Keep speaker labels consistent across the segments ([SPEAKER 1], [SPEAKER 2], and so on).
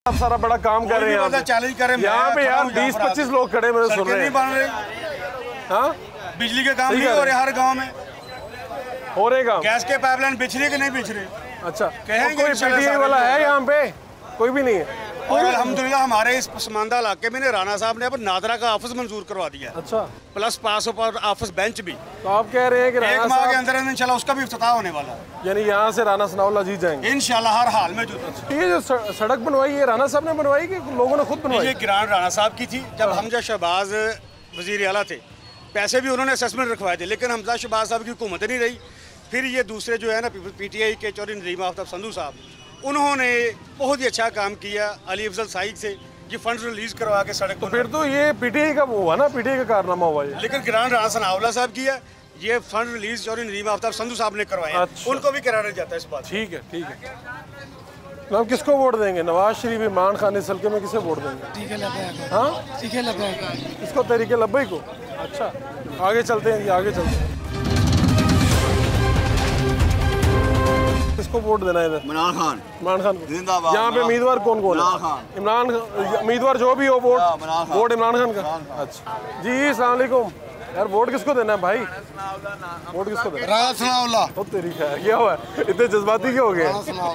[SPEAKER 1] आप सारा बड़ा काम कर रहे हैं,
[SPEAKER 2] चैलेंज कर रहे हैं
[SPEAKER 1] यहाँ पे यार 20-25 लोग खड़े मेरे सुन रहे हैं।
[SPEAKER 2] बन रहे,
[SPEAKER 1] हाँ
[SPEAKER 2] बिजली के काम नहीं हो रहे हर गांव में,
[SPEAKER 1] हो रहे काम।
[SPEAKER 2] गैस के पाइपलाइन बिछ रही कि नहीं बिछ रही?
[SPEAKER 1] अच्छा,
[SPEAKER 2] कहेंगे
[SPEAKER 1] कोई पीटीआई वाला है यहाँ पे? कोई भी नहीं है।
[SPEAKER 2] और अल्हम्दुलिल्लाह हमारे इस पसमानदा इलाके में राणा साहब ने अब नादरा का ऑफिस मंजूर करवा दिया।
[SPEAKER 1] अच्छा,
[SPEAKER 2] प्लस पास ऑफिस बेंच भी।
[SPEAKER 1] तो आप कह रहे हैं कि
[SPEAKER 2] एक माह के अंदर इंशाल्लाह उसका भी इफ्तिताह होने वाला है,
[SPEAKER 1] यानी यहाँ से राणा सनाउल्लाह जीत जाएंगे
[SPEAKER 2] इंशाल्लाह हर हाल में।
[SPEAKER 1] ये जो सड़क बनवाई है राणा साहब ने बनवाई कि लोगों ने खुद बनवाई?
[SPEAKER 2] ये ग्रांट राणा साहब की थी। जब हमजा शहबाज वजीर आला थे, पैसे भी उन्होंने असेसमेंट रखवाए थे, लेकिन हमजा शहबाज साहब की हुकूमत नहीं रही। फिर ये दूसरे जो है ना पीटीआई के चौधरी नदीम आफ्ताब संधू साहब, उन्होंने बहुत ही अच्छा काम किया। अली अफजल साइद से ये फंड रिलीज करवा के सड़क।
[SPEAKER 1] तो फिर तो ये पीटीआई का हुआ ना, पीटीआई का कारनामा हुआ ये।
[SPEAKER 2] लेकिन ग्रांट राणा सनाउल्लाह साहब की है, ये फंड रिलीज चौधरी नदीम आफ्ताब संधू साहब ने करवाया।
[SPEAKER 1] अच्छा।
[SPEAKER 2] उनको भी क्रेडिट जाता है इस बात।
[SPEAKER 1] ठीक है, ठीक है। हम किसको वोट देंगे? नवाज शरीफ, इमरान खान, इस हल्के में किसे वोट देंगे? हाँ, इसको तरीके लब्बई को। अच्छा, आगे चलते हैं जी, आगे चलते हैं। किसको वोट देना है इधर?
[SPEAKER 3] इमरान खान।
[SPEAKER 1] इमरान खान को।
[SPEAKER 3] जिंदाबाद।
[SPEAKER 1] यहाँ पे उम्मीदवार कौन कौन है? इमरान उम्मीदवार जो भी हो वोट इमरान खान का। अच्छा जी, अस्सलाम वालेकुम। यार वोट किसको देना है भाई? वोट किसको देना?
[SPEAKER 2] राणा सनाउल्लाह।
[SPEAKER 1] ओ तेरी खैर, क्या हुआ? इतने जज्बाती क्यों हो गए?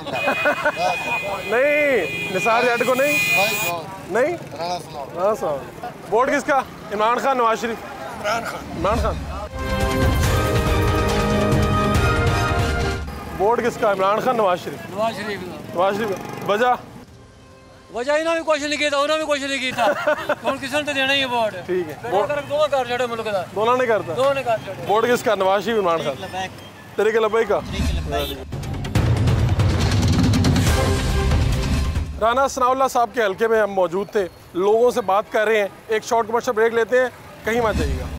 [SPEAKER 1] नहीं, निसार जट को नहीं? नहीं, राणा साहब। वोट किसका? इमरान खान, नवाज शरीफ? इमरान खान। वोट किसका? इमरान खान, नवाज शरीफ? नवाज शरीफ। वजह
[SPEAKER 4] इन्होंने भी कुछ नहीं किया, उन्होंने भी कुछ नहीं किया। ਹੁਣ ਕਿਸੇ ਨੂੰ ਤਾਂ ਦੇਣਾ ਹੀ ਹੈ ਵੋਟ।
[SPEAKER 1] ठीक है,
[SPEAKER 4] दोनों कर छड़े मुल्क का।
[SPEAKER 1] दोनों ने करता।
[SPEAKER 4] दोनों ने कर छड़े।
[SPEAKER 1] वोट किसका? नवाज शरीफ, इमरान खान? तरीके लब्बई का। राणा सनाउल्लाह साहब के हल्के में हम मौजूद थे, लोगों से बात कर रहे हैं। एक शॉर्ट कमर्शियल ब्रेक लेते हैं, कहीं मत जाइएगा।